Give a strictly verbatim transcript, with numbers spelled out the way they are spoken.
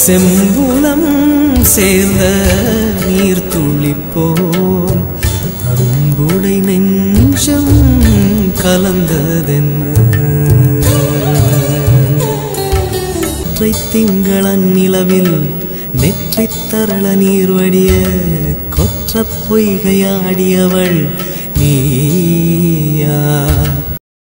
செம்புலம் சேர்ந்த நீர் துளிப்போம் அன்புடை நெஞ்சம் கலந்ததென்ன திங்களன் நிலவில் நெற்றி தரள நீர் வடிய கொற்ற பொய்கையாடியவள் நீயா